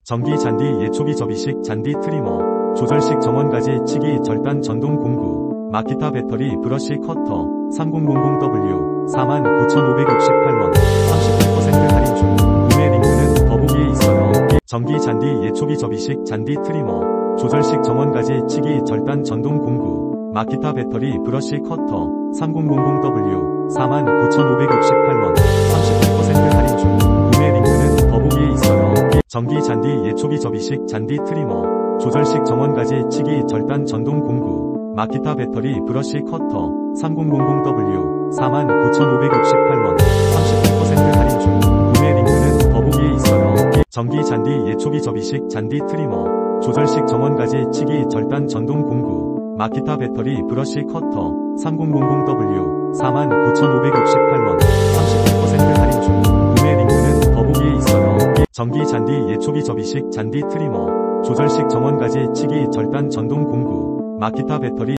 전기 잔디 예초기 접이식 잔디 트리머, 조절식 정원가지 치기 절단 전동 공구, 마키타 배터리 브러쉬 커터, 3000W 49,568원, 38% 할인 중. 구매 링크는 더보기에 있어요. 전기 잔디 예초기 접이식 잔디 트리머, 조절식 정원가지 치기 절단 전동 공구, 마키타 배터리 브러쉬 커터, 3000W 49,568원, 38% 할인 중. 구매 링크는 더보기에 있어요. 전기 잔디 예초기 접이식 잔디 트리머, 조절식 정원가지 치기 절단 전동 공구, 마키타 배터리 브러쉬 커터, 3000W 49,568원, 38% 할인 중. 구매 링크는 더보기에 있어요. 전기 잔디 예초기 접이식 잔디 트리머, 조절식 정원가지 치기 절단 전동 공구, 마키타 배터리 브러쉬 커터, 3000W 49,568원, 38% 할인 중. 구매 링크는 더보기에 있어요. 전기 잔디 예초기 접이식 잔디 트리머, 조절식 정원가지 치기 절단 전동 공구, 마키타 배터리